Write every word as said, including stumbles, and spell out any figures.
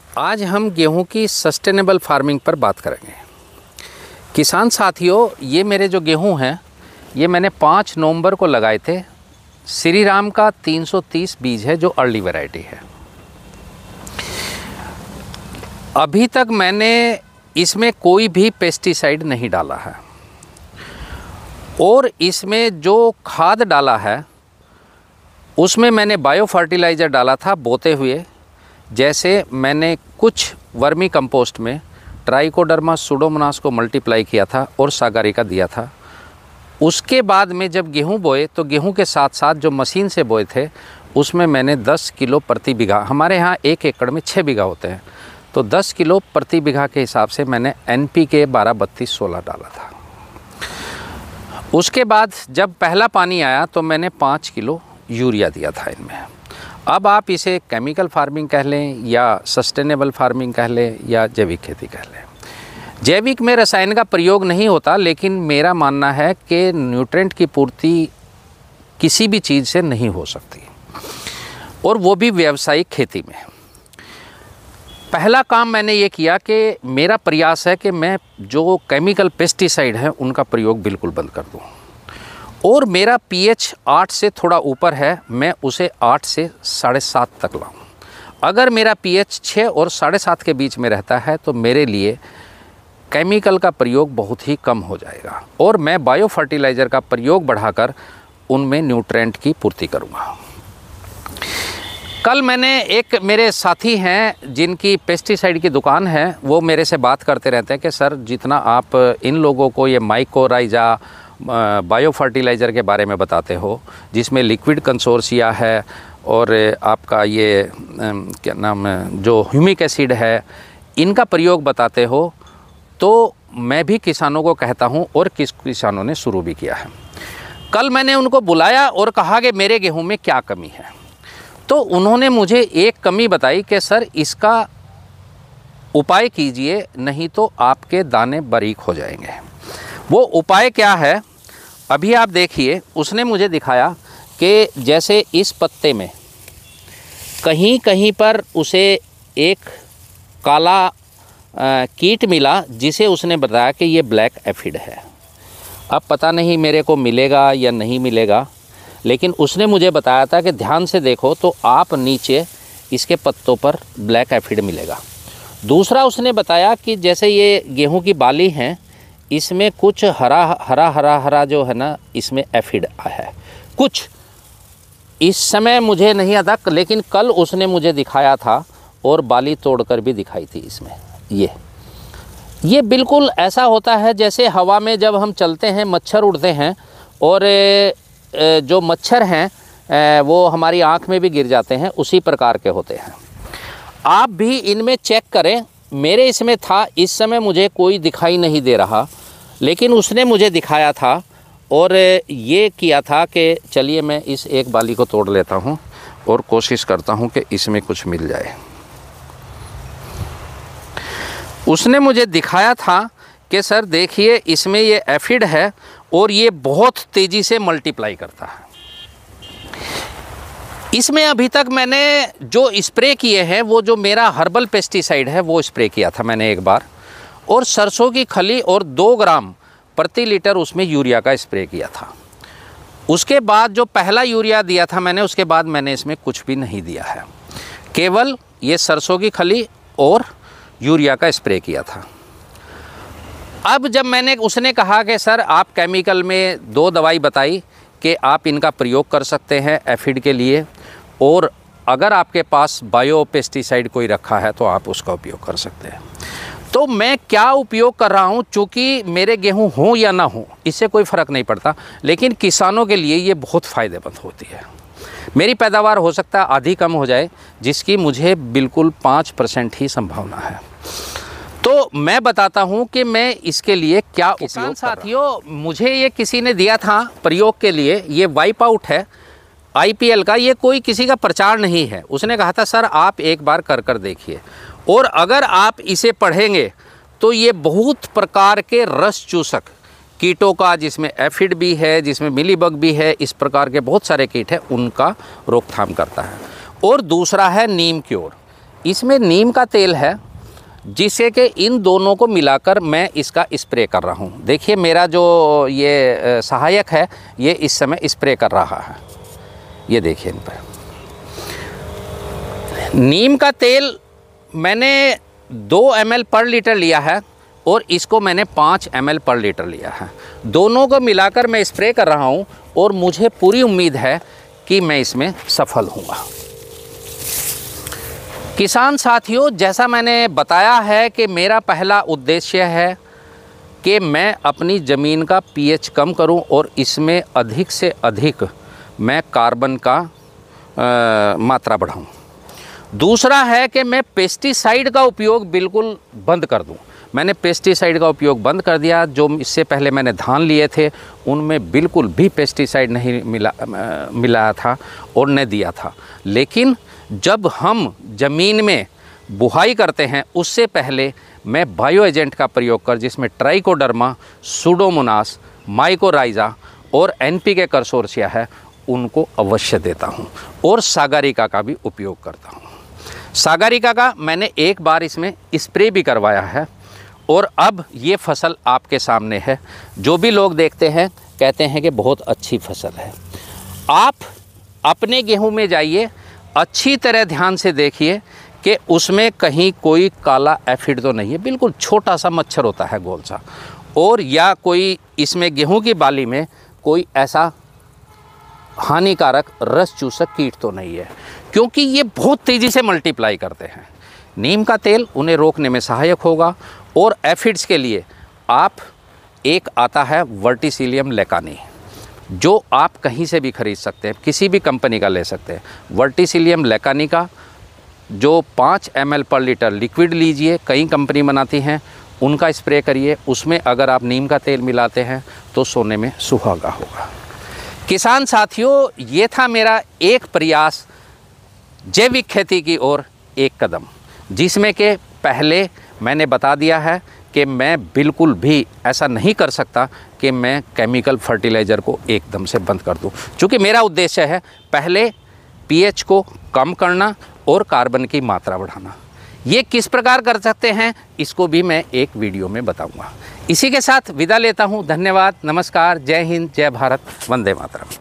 आज हम गेहूं की सस्टेनेबल फार्मिंग पर बात करेंगे। किसान साथियों, ये मेरे जो गेहूं हैं ये मैंने पाँच नवंबर को लगाए थे। श्री राम का तीन सौ तीस बीज है जो अर्ली वैरायटी है। अभी तक मैंने इसमें कोई भी पेस्टिसाइड नहीं डाला है और इसमें जो खाद डाला है उसमें मैंने बायो फर्टिलाइज़र डाला था बोते हुए। जैसे मैंने कुछ वर्मी कंपोस्ट में ट्राइकोडर्मा सूडोमोनास को मल्टीप्लाई किया था और सागारिका दिया था। उसके बाद में जब गेहूं बोए तो गेहूं के साथ साथ जो मशीन से बोए थे उसमें मैंने दस किलो प्रति बीघा, हमारे यहाँ एक एकड़ में छः बीघा होते हैं, तो दस किलो प्रति बीघा के हिसाब से मैंने एन पी के बारह बत्तीस सोलह डाला था। उसके बाद जब पहला पानी आया तो मैंने पाँच किलो यूरिया दिया था इनमें। अब आप इसे केमिकल फार्मिंग कह लें या सस्टेनेबल फार्मिंग कह लें या जैविक खेती कह लें। जैविक में रसायन का प्रयोग नहीं होता, लेकिन मेरा मानना है कि न्यूट्रेंट की पूर्ति किसी भी चीज़ से नहीं हो सकती, और वो भी व्यावसायिक खेती में। पहला काम मैंने ये किया कि मेरा प्रयास है कि मैं जो केमिकल पेस्टिसाइड हैं उनका प्रयोग बिल्कुल बंद कर दूं, और मेरा पीएच आठ से थोड़ा ऊपर है, मैं उसे आठ से साढ़े सात तक लाऊं। अगर मेरा पीएच छः और साढ़े सात के बीच में रहता है तो मेरे लिए केमिकल का प्रयोग बहुत ही कम हो जाएगा और मैं बायो फर्टिलाइज़र का प्रयोग बढ़ाकर उनमें न्यूट्रेंट की पूर्ति करूँगा। कल मैंने एक मेरे साथी हैं जिनकी पेस्टिसाइड की दुकान है, वो मेरे से बात करते रहते हैं कि सर जितना आप इन लोगों को ये माइकोराइजा बायो फर्टिलाइज़र के बारे में बताते हो जिसमें लिक्विड कंसोर्सिया है और आपका ये क्या नाम है जो ह्यूमिक एसिड है, इनका प्रयोग बताते हो, तो मैं भी किसानों को कहता हूं और किस किसानों ने शुरू भी किया है। कल मैंने उनको बुलाया और कहा कि मेरे गेहूं में क्या कमी है, तो उन्होंने मुझे एक कमी बताई कि सर इसका उपाय कीजिए नहीं तो आपके दाने बारीक हो जाएंगे। वो उपाय क्या है अभी आप देखिए। उसने मुझे दिखाया कि जैसे इस पत्ते में कहीं कहीं पर उसे एक काला आ, कीट मिला जिसे उसने बताया कि ये ब्लैक एफिड है। अब पता नहीं मेरे को मिलेगा या नहीं मिलेगा, लेकिन उसने मुझे बताया था कि ध्यान से देखो तो आप नीचे इसके पत्तों पर ब्लैक एफिड मिलेगा। दूसरा उसने बताया कि जैसे ये गेहूं की बाली हैं इसमें कुछ हरा हरा हरा हरा जो है ना इसमें एफिड है। कुछ इस समय मुझे नहीं आता, लेकिन कल उसने मुझे दिखाया था और बाली तोड़कर भी दिखाई थी इसमें। ये ये बिल्कुल ऐसा होता है जैसे हवा में जब हम चलते हैं मच्छर उड़ते हैं और जो मच्छर हैं वो हमारी आँख में भी गिर जाते हैं, उसी प्रकार के होते हैं। आप भी इनमें चेक करें। मेरे इसमें था, इस समय मुझे कोई दिखाई नहीं दे रहा, लेकिन उसने मुझे दिखाया था और ये किया था कि चलिए मैं इस एक बाली को तोड़ लेता हूँ और कोशिश करता हूँ कि इसमें कुछ मिल जाए। उसने मुझे दिखाया था कि सर देखिए इसमें ये एफिड है और ये बहुत तेज़ी से मल्टीप्लाई करता है। इसमें अभी तक मैंने जो स्प्रे किए हैं वो जो मेरा हर्बल पेस्टिसाइड है वो स्प्रे किया था मैंने एक बार, और सरसों की खली और दो ग्राम प्रति लीटर उसमें यूरिया का स्प्रे किया था। उसके बाद जो पहला यूरिया दिया था मैंने, उसके बाद मैंने इसमें कुछ भी नहीं दिया है, केवल ये सरसों की खली और यूरिया का स्प्रे किया था। अब जब मैंने उसने कहा कि सर आप केमिकल में दो दवाई बताई कि आप इनका प्रयोग कर सकते हैं एफिड के लिए, और अगर आपके पास बायो पेस्टिसाइड कोई रखा है तो आप उसका उपयोग कर सकते हैं। तो मैं क्या उपयोग कर रहा हूं, चूँकि मेरे गेहूं हों या ना हों इससे कोई फ़र्क नहीं पड़ता, लेकिन किसानों के लिए ये बहुत फ़ायदेमंद होती है। मेरी पैदावार हो सकता है आधी कम हो जाए, जिसकी मुझे बिल्कुल पाँच परसेंट ही संभावना है। तो मैं बताता हूं कि मैं इसके लिए क्या उपयोग। साथियों, मुझे ये किसी ने दिया था प्रयोग के लिए, ये वाइप आउट है आईपीएल का, ये कोई किसी का प्रचार नहीं है। उसने कहा था सर आप एक बार कर कर देखिए, और अगर आप इसे पढ़ेंगे तो ये बहुत प्रकार के रस चूसक कीटों का, जिसमें एफिड भी है, जिसमें मिलीबग भी है, इस प्रकार के बहुत सारे कीट हैं, उनका रोकथाम करता है। और दूसरा है नीम क्योर। इसमें नीम का तेल है, जिससे कि इन दोनों को मिलाकर मैं इसका स्प्रे कर रहा हूँ। देखिए मेरा जो ये सहायक है ये इस समय स्प्रे कर रहा है, ये देखिए इन पर। नीम का तेल मैंने दो एम एल पर लीटर लिया है और इसको मैंने पाँच एम एल पर लीटर लिया है। दोनों को मिलाकर मैं स्प्रे कर रहा हूँ और मुझे पूरी उम्मीद है कि मैं इसमें सफल हूँगा। किसान साथियों, जैसा मैंने बताया है कि मेरा पहला उद्देश्य है कि मैं अपनी ज़मीन का पीएच कम करूं और इसमें अधिक से अधिक मैं कार्बन का आ, मात्रा बढ़ाऊं। दूसरा है कि मैं पेस्टिसाइड का उपयोग बिल्कुल बंद कर दूं। मैंने पेस्टिसाइड का उपयोग बंद कर दिया। जो इससे पहले मैंने धान लिए थे उनमें बिल्कुल भी पेस्टिसाइड नहीं मिला मिलाया था और न दिया था। लेकिन जब हम ज़मीन में बुहाई करते हैं उससे पहले मैं बायो एजेंट का प्रयोग कर, जिसमें ट्राइकोडर्मा, सूडोमोनास, माइकोराइजा और एनपीके कंसोर्शिया है, उनको अवश्य देता हूं और सागरिका का भी उपयोग करता हूं। सागरिका का मैंने एक बार इसमें स्प्रे भी करवाया है और अब ये फसल आपके सामने है। जो भी लोग देखते हैं कहते हैं कि बहुत अच्छी फसल है। आप अपने गेहूं में जाइए, अच्छी तरह ध्यान से देखिए कि उसमें कहीं कोई काला एफिड तो नहीं है। बिल्कुल छोटा सा मच्छर होता है गोल सा, और या कोई इसमें गेहूं की बाली में कोई ऐसा हानिकारक रस चूसक कीट तो नहीं है, क्योंकि ये बहुत तेज़ी से मल्टीप्लाई करते हैं। नीम का तेल उन्हें रोकने में सहायक होगा। और एफिड्स के लिए आप एक आता है वर्टिसिलियम लेकानी, जो आप कहीं से भी खरीद सकते हैं, किसी भी कंपनी का ले सकते हैं। वर्टिसिलियम लेकानी का जो पाँच एम एल पर लीटर लिक्विड लीजिए, कई कंपनी बनाती हैं, उनका स्प्रे करिए। उसमें अगर आप नीम का तेल मिलाते हैं तो सोने में सुहागा होगा। किसान साथियों, ये था मेरा एक प्रयास जैविक खेती की ओर एक कदम, जिसमें कि पहले मैंने बता दिया है कि मैं बिल्कुल भी ऐसा नहीं कर सकता कि मैं केमिकल फर्टिलाइज़र को एकदम से बंद कर दूं, क्योंकि मेरा उद्देश्य है पहले पीएच को कम करना और कार्बन की मात्रा बढ़ाना। ये किस प्रकार कर सकते हैं इसको भी मैं एक वीडियो में बताऊंगा। इसी के साथ विदा लेता हूं। धन्यवाद, नमस्कार, जय हिंद, जय भारत, वंदे मातरम।